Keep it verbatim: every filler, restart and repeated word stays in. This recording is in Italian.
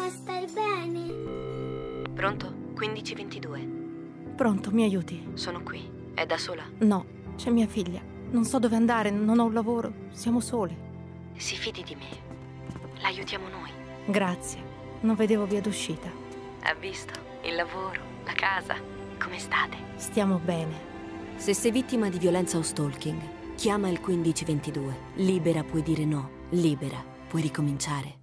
ma stai bene? Pronto? quindici ventidue. Pronto, mi aiuti? Sono qui. È da sola? No, c'è mia figlia. Non so dove andare, non ho un lavoro. Siamo soli. Si fidi di me. L'aiutiamo noi. Grazie. Non vedevo via d'uscita. Ha visto? Il lavoro, la casa. Come state? Stiamo bene. Se sei vittima di violenza o stalking, chiama il quindici ventidue. Libera puoi dire no. Libera puoi ricominciare.